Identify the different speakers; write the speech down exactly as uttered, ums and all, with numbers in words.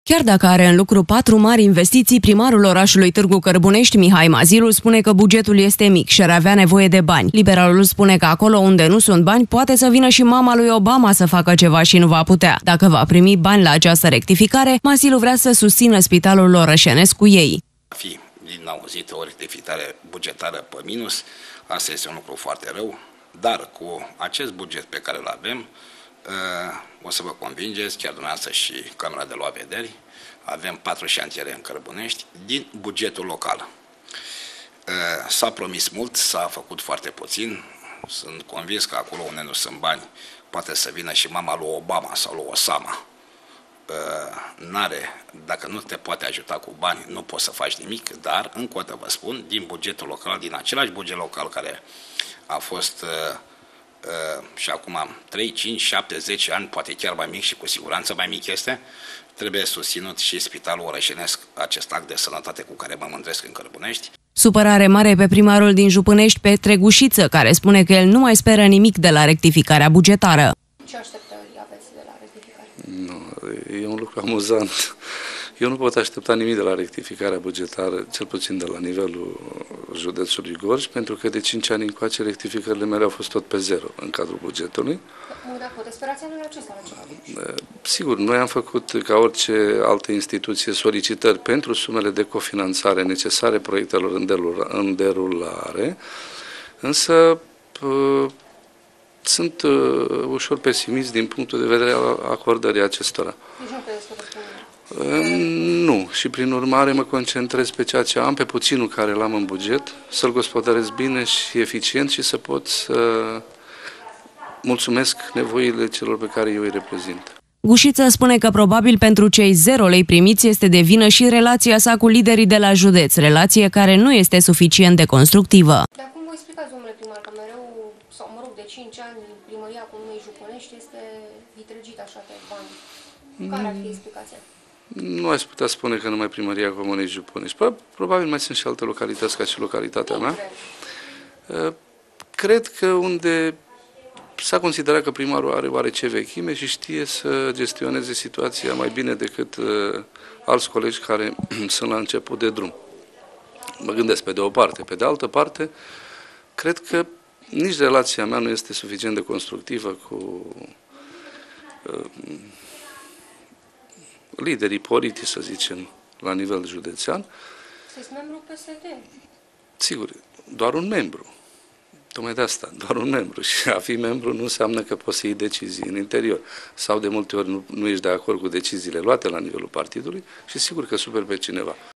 Speaker 1: Chiar dacă are în lucru patru mari investiții, primarul orașului Târgu Cărbunești, Mihai Mazilu, spune că bugetul este mic și ar avea nevoie de bani. Liberalul spune că acolo unde nu sunt bani, poate să vină și mama lui Obama să facă ceva și nu va putea. Dacă va primi bani la această rectificare, Mazilu vrea să susțină spitalul orășenesc cu ei.
Speaker 2: Fi din auzit o rectificare bugetară pe minus, asta este un lucru foarte rău, dar cu acest buget pe care îl avem, o să vă convingeți, chiar dumneavoastră și Camera de luat vederi, avem patru șantiere în Cărbunești din bugetul local. S-a promis mult, s-a făcut foarte puțin, sunt convins că acolo unde nu sunt bani, poate să vină și mama lui Obama sau lui Osama. N-are, dacă nu te poate ajuta cu bani, nu poți să faci nimic, dar, încă o dată vă spun, din bugetul local, din același buget local care a fost Uh, și acum trei, cinci, șapte, zece ani, poate chiar mai mic și cu siguranță mai mic este, trebuie susținut și Spitalul Orășenesc, acest act de sănătate cu care mă mândresc în Cărbunești.
Speaker 1: Supărare mare pe primarul din Jupânești, Petre Gușiță, care spune că el nu mai speră nimic de la rectificarea bugetară.
Speaker 3: Ce așteptări aveți de la rectificare?
Speaker 4: Nu, e un lucru amuzant. Eu nu pot aștepta nimic de la rectificarea bugetară, cel puțin de la nivelul județului Gorj, pentru că de cinci ani încoace rectificările mele au fost tot pe zero în cadrul bugetului.
Speaker 3: Nu, dar pot sperați anul acesta la ceva.
Speaker 4: Sigur, noi am făcut, ca orice altă instituție, solicitări pentru sumele de cofinanțare necesare proiectelor în derulare, însă sunt ușor pesimist din punctul de vedere al acordării acestora.
Speaker 3: Deci nu credeți că
Speaker 4: Nu, și prin urmare mă concentrez pe ceea ce am, pe puținul care l-am în buget, să-l gospodăresc bine și eficient și să pot să mulțumesc nevoile celor pe care eu îi reprezint.
Speaker 1: Gușiță spune că probabil pentru cei zero lei primiți este de vină și relația sa cu liderii de la județ, relație care nu este suficient de constructivă.
Speaker 3: Dar cum vă explicați, domnule primar, că mereu, sau mă rog, de cinci ani, primăria Comunei Jupânești este vitregită așa pe bani? Care ar fi explicația?
Speaker 4: Nu aș putea spune că numai primăria Comunei Jupânești. Probabil mai sunt și alte localități ca și localitatea mea. Cred că unde s-a considerat că primarul are oarece vechime și știe să gestioneze situația mai bine decât alți colegi care sunt la început de drum. Mă gândesc pe de o parte. Pe de altă parte, cred că nici relația mea nu este suficient de constructivă cu liderii politici, să zicem, la nivel județean.
Speaker 3: Sunteți membru P S D.
Speaker 4: Sigur, doar un membru. Tocmai de asta, doar un membru. Și a fi membru nu înseamnă că poți să iei decizii în interior. Sau de multe ori nu, nu ești de acord cu deciziile luate la nivelul partidului și sigur că superi pe cineva.